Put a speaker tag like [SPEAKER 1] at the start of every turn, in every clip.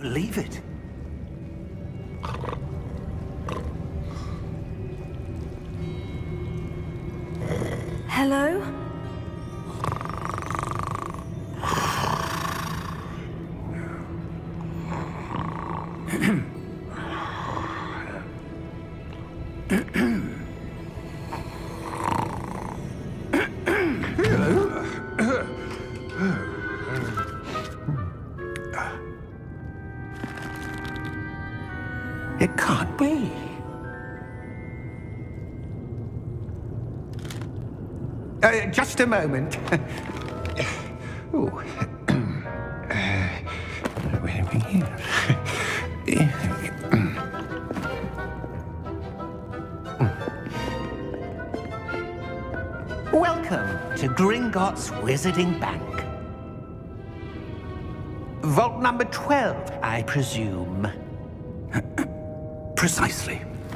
[SPEAKER 1] Leave it.
[SPEAKER 2] Hello?
[SPEAKER 1] It can't be. Just a moment. Oh. Where are we here? Welcome to Gringotts Wizarding Bank. Vault number 12, I presume. Precisely.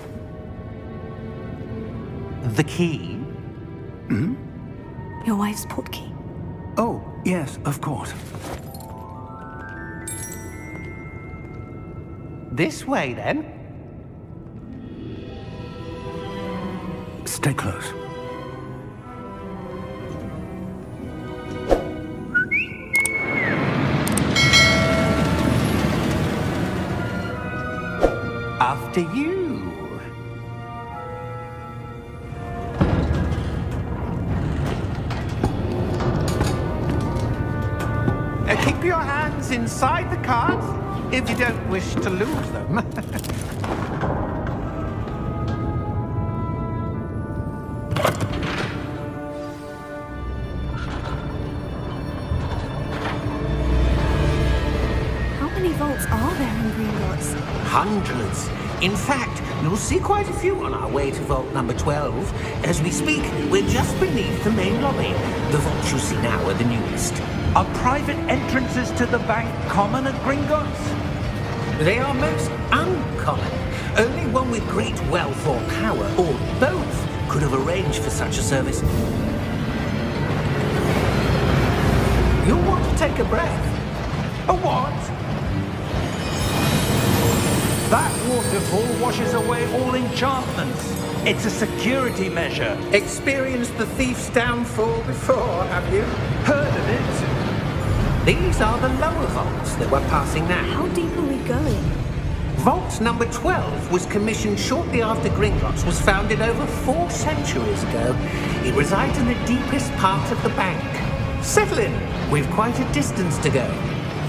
[SPEAKER 1] The key?
[SPEAKER 2] Hmm? Your wife's portkey.
[SPEAKER 1] Oh, yes, of course. This way, then. Stay close. After you. Keep your hands inside the cards if you don't wish to lose them.
[SPEAKER 2] How many vaults are there in Gringotts?
[SPEAKER 1] Hundreds. In fact, you'll see quite a few on our way to vault number 12. As we speak, we're just beneath the main lobby. The vaults you see now are the newest.
[SPEAKER 3] Are private entrances to the bank common at Gringotts?
[SPEAKER 1] They are most uncommon. Only one with great wealth or power, or both, could have arranged for such a service. You'll want to take a breath.
[SPEAKER 3] A what? That waterfall washes away all enchantments. It's a security measure.
[SPEAKER 1] Experienced the thief's downfall before, have you?
[SPEAKER 3] Heard of it?
[SPEAKER 1] These are the lower vaults that we're passing now.
[SPEAKER 2] How deep are we going?
[SPEAKER 1] Vault number 12 was commissioned shortly after Gringotts was founded over 4 centuries ago. It resides in the deepest part of the bank. Settle in. We've quite a distance to go.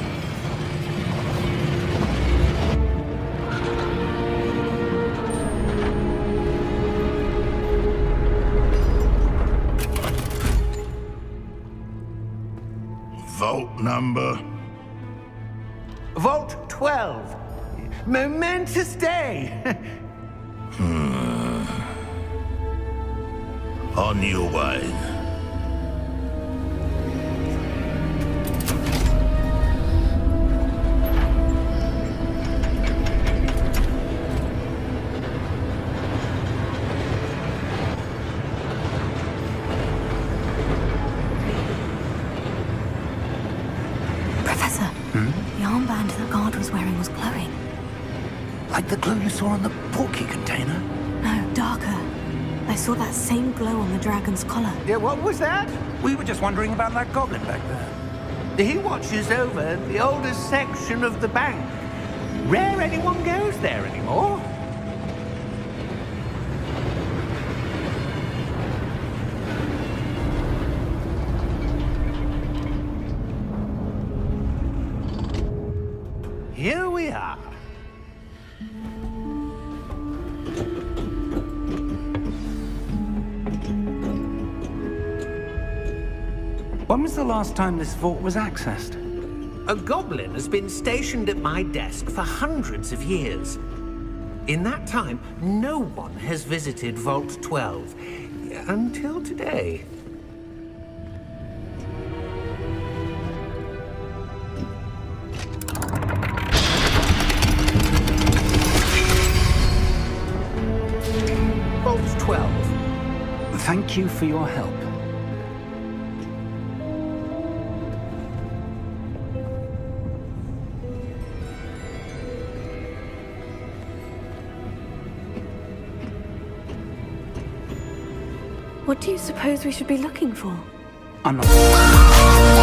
[SPEAKER 4] Vault number?
[SPEAKER 1] Vault 12. Momentous day.
[SPEAKER 4] On your way.
[SPEAKER 2] Professor, the armband the guard was wearing was glowing.
[SPEAKER 1] Like the glow you saw on the portkey container?
[SPEAKER 2] No, darker. I saw that same glow on the dragon's collar.
[SPEAKER 1] Yeah, what was that?
[SPEAKER 3] We were just wondering about that goblin back there.
[SPEAKER 1] He watches over the oldest section of the bank. Rare anyone goes there anymore. Here we are.
[SPEAKER 3] When was the last time this vault was accessed?
[SPEAKER 1] A goblin has been stationed at my desk for hundreds of years. In that time, no one has visited Vault 12 until today. Vault 12.
[SPEAKER 3] Thank you for your help.
[SPEAKER 2] What do you suppose we should be looking for?
[SPEAKER 3] I'm not...